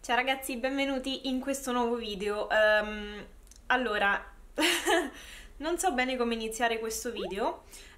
Ciao ragazzi, benvenuti in questo nuovo video. Allora, non so bene come iniziare questo video.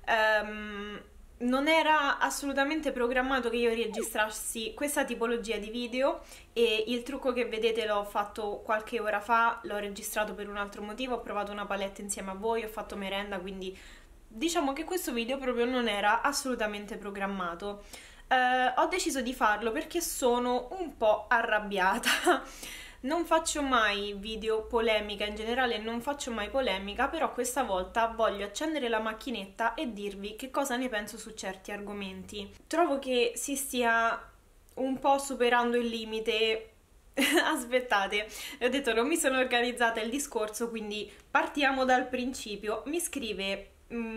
Non era assolutamente programmato che io registrassi questa tipologia di video e il trucco che vedete l'ho fatto qualche ora fa, l'ho registrato per un altro motivo, ho provato una palette insieme a voi, ho fatto merenda, quindi diciamo che questo video proprio non era assolutamente programmato. Ho deciso di farlo perché sono un po' arrabbiata. Non faccio mai video polemica, in generale non faccio mai polemica, però questa volta voglio accendere la macchinetta e dirvi che cosa ne penso su certi argomenti. Trovo che si stia un po' superando il limite. Aspettate, ho detto non mi sono organizzata il discorso, quindi partiamo dal principio. Mi scrive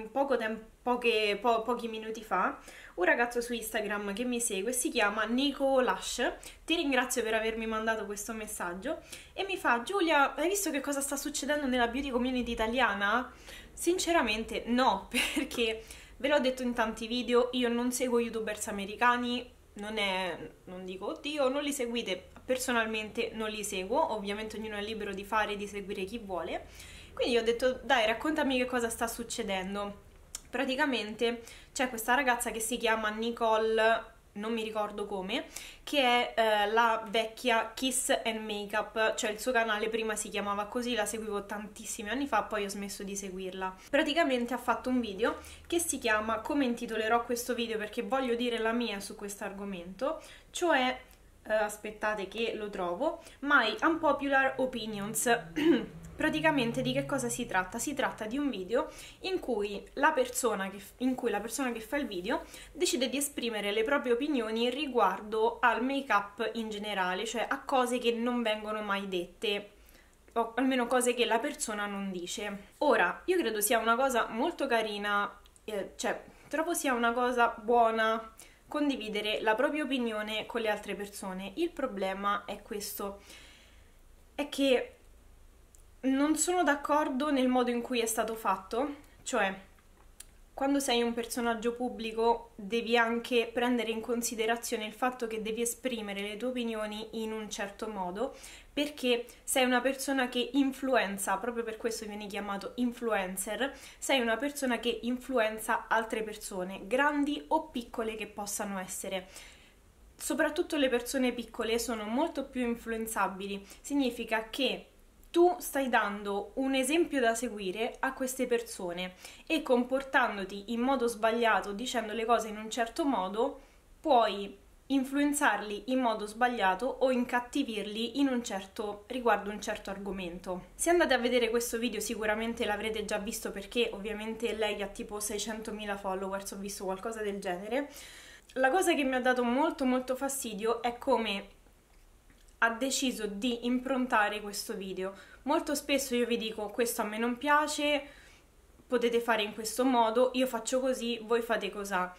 pochi minuti fa un ragazzo su Instagram che mi segue, si chiama Nico Lash. Ti ringrazio per avermi mandato questo messaggio e mi fa: Giulia, hai visto che cosa sta succedendo nella beauty community italiana? Sinceramente no, perché ve l'ho detto in tanti video, io non seguo youtubers americani. Non dico oddio, non li seguite, personalmente non li seguo, ovviamente ognuno è libero di fare e di seguire chi vuole, quindi ho detto dai, raccontami che cosa sta succedendo. Praticamente c'è questa ragazza che si chiama Nicole, non mi ricordo come, che è la vecchia Kiss and Makeup, cioè il suo canale prima si chiamava così, la seguivo tantissimi anni fa, poi ho smesso di seguirla. Praticamente ha fatto un video che si chiama, come intitolerò questo video perché voglio dire la mia su questo argomento, cioè, aspettate che lo trovo, My Unpopular Opinions. Praticamente di che cosa si tratta? Si tratta di un video in cui la persona che fa il video decide di esprimere le proprie opinioni riguardo al make-up in generale, cioè a cose che non vengono mai dette, o almeno cose che la persona non dice. Ora, io credo sia una cosa molto carina, cioè trovo sia una cosa buona condividere la propria opinione con le altre persone. Il problema è questo, è che non sono d'accordo nel modo in cui è stato fatto, cioè quando sei un personaggio pubblico devi anche prendere in considerazione il fatto che devi esprimere le tue opinioni in un certo modo, perché sei una persona che influenza, proprio per questo vieni chiamato influencer, sei una persona che influenza altre persone, grandi o piccole che possano essere. Soprattutto le persone piccole sono molto più influenzabili, significa che tu stai dando un esempio da seguire a queste persone e comportandoti in modo sbagliato, dicendo le cose in un certo modo, puoi influenzarli in modo sbagliato o incattivirli riguardo un certo argomento. Se andate a vedere questo video sicuramente l'avrete già visto, perché ovviamente lei ha tipo 600.000 followers, ho visto qualcosa del genere. La cosa che mi ha dato molto fastidio è come ha deciso di improntare questo video. Molto spesso io vi dico: questo a me non piace, potete fare in questo modo, io faccio così, voi fate cosà.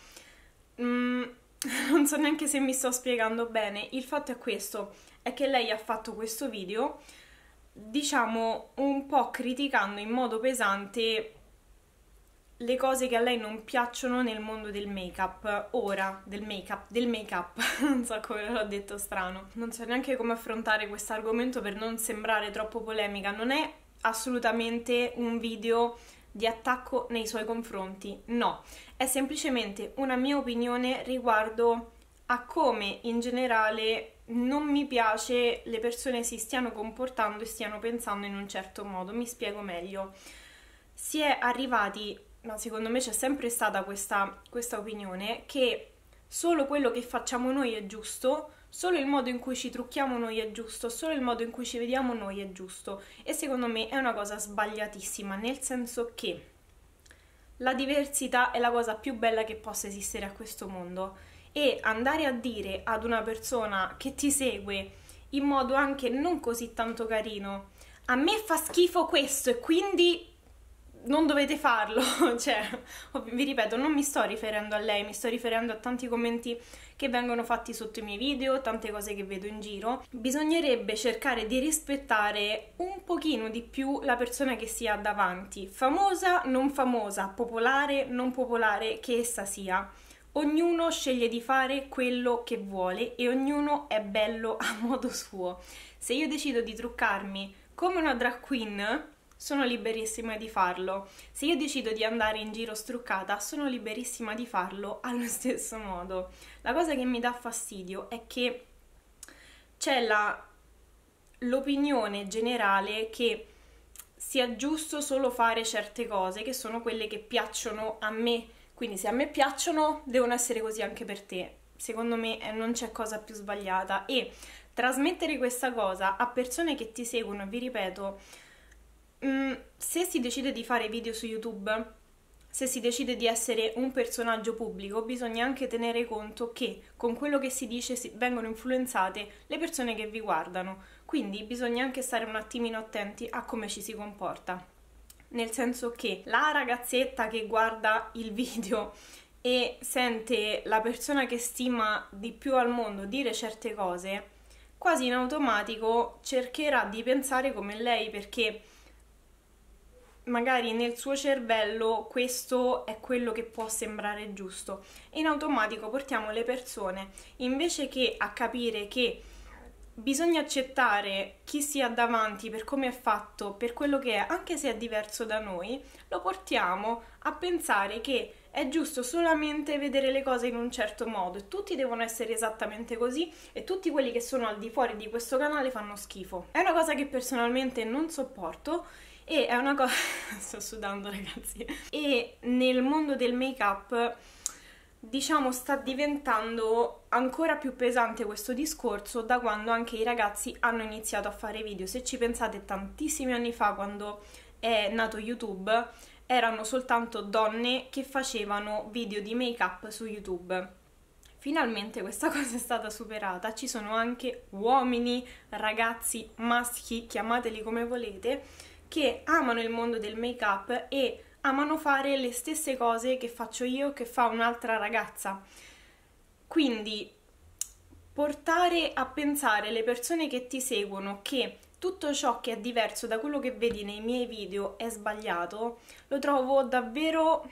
Non so neanche se mi sto spiegando bene. Il fatto è questo, è che lei ha fatto questo video, diciamo, un po' criticando in modo pesante le cose che a lei non piacciono nel mondo del make-up. Ora, del make-up, non so come l'ho detto strano. Non so neanche come affrontare questo argomento per non sembrare troppo polemica. Non è assolutamente un video di attacco nei suoi confronti, no. È semplicemente una mia opinione riguardo a come in generale non mi piace le persone si stiano comportando e stiano pensando in un certo modo. Mi spiego meglio. Si è arrivati... ma secondo me c'è sempre stata questa opinione che solo quello che facciamo noi è giusto, solo il modo in cui ci trucchiamo noi è giusto, solo il modo in cui ci vediamo noi è giusto, e secondo me è una cosa sbagliatissima, nel senso che la diversità è la cosa più bella che possa esistere a questo mondo, e andare a dire ad una persona che ti segue in modo anche non così tanto carino: a me fa schifo questo e quindi non dovete farlo, cioè, vi ripeto, non mi sto riferendo a lei, mi sto riferendo a tanti commenti che vengono fatti sotto i miei video, tante cose che vedo in giro. Bisognerebbe cercare di rispettare un pochino di più la persona che si ha davanti, famosa, non famosa, popolare, non popolare che essa sia. ognuno sceglie di fare quello che vuole e ognuno è bello a modo suo. Se io decido di truccarmi come una drag queen, sono liberissima di farlo. Se io decido di andare in giro struccata, sono liberissima di farlo allo stesso modo. La cosa che mi dà fastidio è che c'è l'opinione generale che sia giusto solo fare certe cose, che sono quelle che piacciono a me. Quindi se a me piacciono, devono essere così anche per te. Secondo me non c'è cosa più sbagliata. E trasmettere questa cosa a persone che ti seguono, vi ripeto, se si decide di fare video su YouTube, se si decide di essere un personaggio pubblico, bisogna anche tenere conto che con quello che si dice vengono influenzate le persone che vi guardano. Quindi bisogna anche stare un attimino attenti a come ci si comporta. Nel senso che la ragazzetta che guarda il video e sente la persona che stima di più al mondo dire certe cose, quasi in automatico cercherà di pensare come lei, perché magari nel suo cervello questo è quello che può sembrare giusto. E in automatico portiamo le persone, invece che a capire che bisogna accettare chi si ha davanti per come è fatto, per quello che è, anche se è diverso da noi, lo portiamo a pensare che è giusto solamente vedere le cose in un certo modo e tutti devono essere esattamente così e tutti quelli che sono al di fuori di questo canale fanno schifo. È una cosa che personalmente non sopporto e è una cosa... sto sudando, ragazzi. E nel mondo del make-up, diciamo, sta diventando ancora più pesante questo discorso da quando anche i ragazzi hanno iniziato a fare video. Se ci pensate, tantissimi anni fa, quando è nato YouTube, erano soltanto donne che facevano video di make-up su YouTube. Finalmente questa cosa è stata superata, ci sono anche uomini, ragazzi, maschi, chiamateli come volete, che amano il mondo del make-up e amano fare le stesse cose che faccio io, che fa un'altra ragazza. Quindi portare a pensare le persone che ti seguono che tutto ciò che è diverso da quello che vedi nei miei video è sbagliato, lo trovo davvero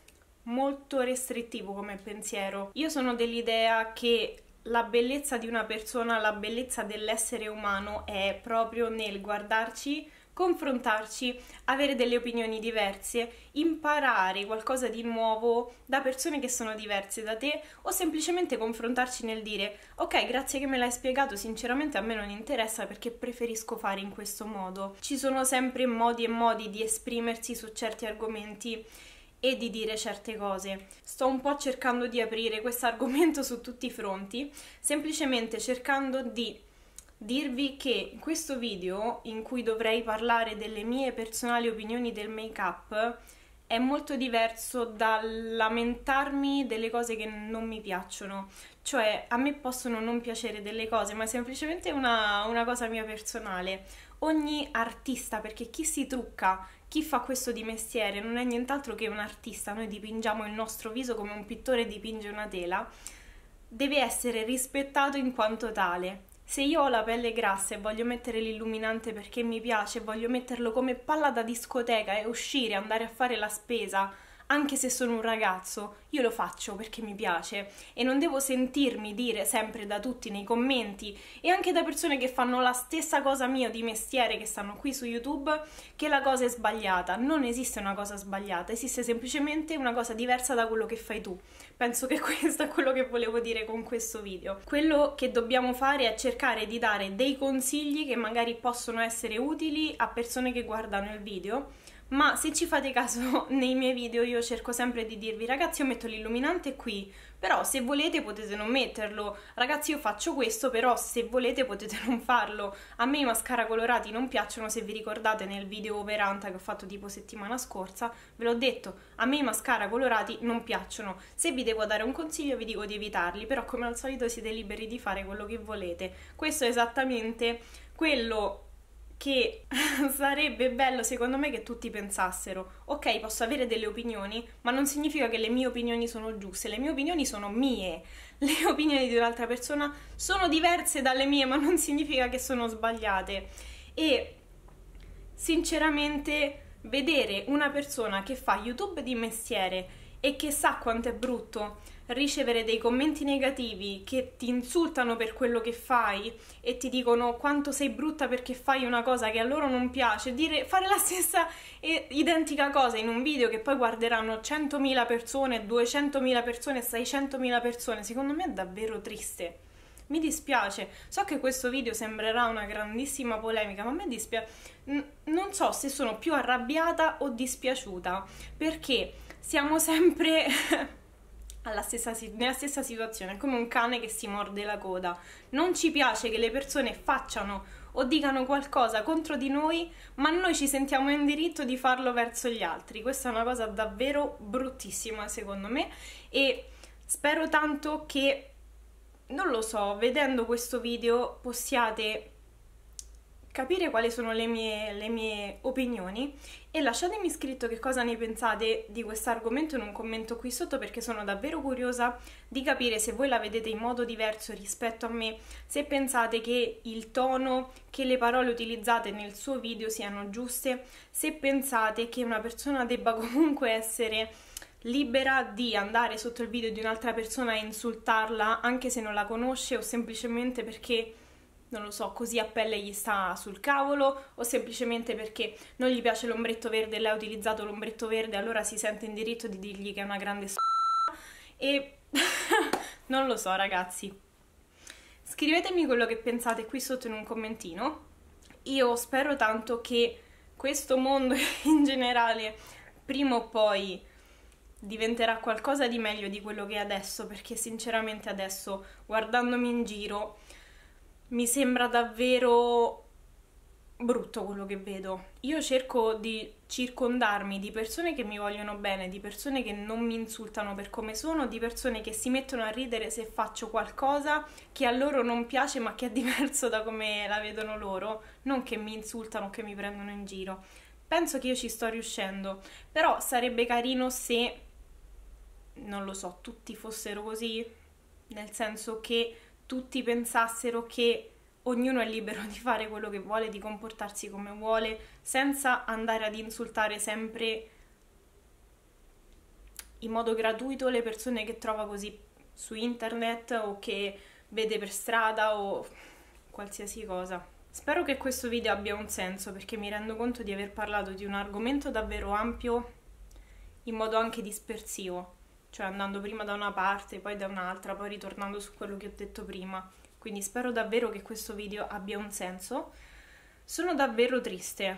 molto restrittivo come pensiero. Io sono dell'idea che la bellezza di una persona, la bellezza dell'essere umano è proprio nel guardarci, confrontarci, avere delle opinioni diverse, imparare qualcosa di nuovo da persone che sono diverse da te o semplicemente confrontarci nel dire ok, grazie che me l'hai spiegato, sinceramente a me non interessa perché preferisco fare in questo modo. Ci sono sempre modi e modi di esprimersi su certi argomenti e di dire certe cose. Sto un po' cercando di aprire questo argomento su tutti i fronti, semplicemente cercando di dirvi che in questo video, in cui dovrei parlare delle mie personali opinioni del make-up, è molto diverso dal lamentarmi delle cose che non mi piacciono. Cioè, a me possono non piacere delle cose, ma è semplicemente una cosa mia personale. Ogni artista, perché chi si trucca, chi fa questo di mestiere, non è nient'altro che un artista. Noi dipingiamo il nostro viso come un pittore dipinge una tela, deve essere rispettato in quanto tale. Se io ho la pelle grassa e voglio mettere l'illuminante perché mi piace, voglio metterlo come palla da discoteca e uscire, andare a fare la spesa, anche se sono un ragazzo, io lo faccio perché mi piace e non devo sentirmi dire sempre da tutti nei commenti e anche da persone che fanno la stessa cosa mia di mestiere, che stanno qui su YouTube, che la cosa è sbagliata. Non esiste una cosa sbagliata, esiste semplicemente una cosa diversa da quello che fai tu. Penso che questo è quello che volevo dire con questo video. Quello che dobbiamo fare è cercare di dare dei consigli che magari possono essere utili a persone che guardano il video, ma se ci fate caso nei miei video io cerco sempre di dirvi ragazzi io metto l'illuminante qui, però se volete potete non metterlo, ragazzi io faccio questo però se volete potete non farlo. A me i mascara colorati non piacciono, se vi ricordate nel video Overanta che ho fatto tipo settimana scorsa ve l'ho detto, a me i mascara colorati non piacciono. Se vi devo dare un consiglio vi dico di evitarli, però come al solito siete liberi di fare quello che volete. Questo è esattamente quello che sarebbe bello secondo me che tutti pensassero. Ok, posso avere delle opinioni, ma non significa che le mie opinioni sono giuste, le mie opinioni sono mie, le opinioni di un'altra persona sono diverse dalle mie, ma non significa che sono sbagliate. E sinceramente vedere una persona che fa YouTube di mestiere e che sa quanto è brutto ricevere dei commenti negativi che ti insultano per quello che fai e ti dicono quanto sei brutta perché fai una cosa che a loro non piace, fare la stessa identica cosa in un video che poi guarderanno 100.000 persone, 200.000 persone, 600.000 persone, secondo me è davvero triste. Mi dispiace, so che questo video sembrerà una grandissima polemica, ma a me dispiace, non so se sono più arrabbiata o dispiaciuta, perché siamo sempre nella stessa situazione, è come un cane che si morde la coda. Non ci piace che le persone facciano o dicano qualcosa contro di noi, ma noi ci sentiamo in diritto di farlo verso gli altri. Questa è una cosa davvero bruttissima, secondo me, e spero tanto che, non lo so, vedendo questo video possiate capire quali sono le mie opinioni e lasciatemi scritto che cosa ne pensate di questo argomento in un commento qui sotto, perché sono davvero curiosa di capire se voi la vedete in modo diverso rispetto a me, se pensate che il tono, che le parole utilizzate nel suo video siano giuste, se pensate che una persona debba comunque essere libera di andare sotto il video di un'altra persona e insultarla anche se non la conosce o semplicemente perché, non lo so, così a pelle gli sta sul cavolo o semplicemente perché non gli piace l'ombretto verde e lei ha utilizzato l'ombretto verde, allora si sente in diritto di dirgli che è una grande e non lo so, ragazzi. Scrivetemi quello che pensate qui sotto in un commentino. Io spero tanto che questo mondo in generale prima o poi diventerà qualcosa di meglio di quello che è adesso, perché sinceramente adesso, guardandomi in giro, mi sembra davvero brutto quello che vedo. Io cerco di circondarmi di persone che mi vogliono bene, di persone che non mi insultano per come sono, di persone che si mettono a ridere se faccio qualcosa che a loro non piace ma che è diverso da come la vedono loro, non che mi insultano o che mi prendono in giro. Penso che io ci sto riuscendo, però sarebbe carino se, non lo so, tutti fossero così, nel senso che tutti pensassero che ognuno è libero di fare quello che vuole, di comportarsi come vuole, senza andare ad insultare sempre in modo gratuito le persone che trova così su internet o che vede per strada o qualsiasi cosa. Spero che questo video abbia un senso, perché mi rendo conto di aver parlato di un argomento davvero ampio in modo anche dispersivo, cioè andando prima da una parte, poi da un'altra, poi ritornando su quello che ho detto prima. Quindi spero davvero che questo video abbia un senso. Sono davvero triste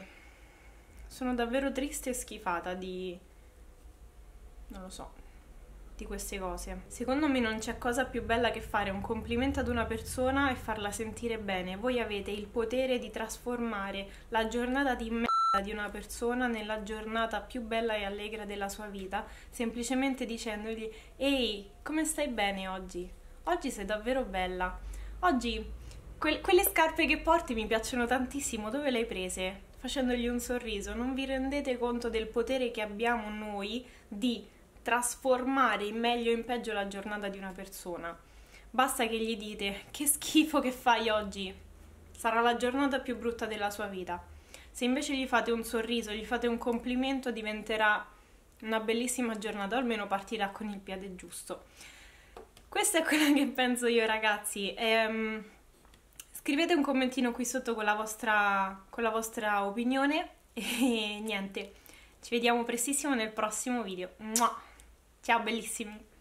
e schifata di, non lo so, di queste cose. Secondo me non c'è cosa più bella che fare un complimento ad una persona e farla sentire bene. Voi avete il potere di trasformare la giornata di merda di una persona nella giornata più bella e allegra della sua vita, semplicemente dicendogli: ehi, come stai bene oggi? Oggi sei davvero bella. Oggi quelle scarpe che porti mi piacciono tantissimo, dove le hai prese? Facendogli un sorriso. Non vi rendete conto del potere che abbiamo noi di trasformare in meglio o in peggio la giornata di una persona. Basta che gli dite: che schifo che fai oggi, sarà la giornata più brutta della sua vita. Se invece gli fate un sorriso, gli fate un complimento, diventerà una bellissima giornata, o almeno partirà con il piede giusto. Questo è quello che penso io, ragazzi. Scrivete un commentino qui sotto con la vostra opinione e niente, ci vediamo prestissimo nel prossimo video. Ciao bellissimi!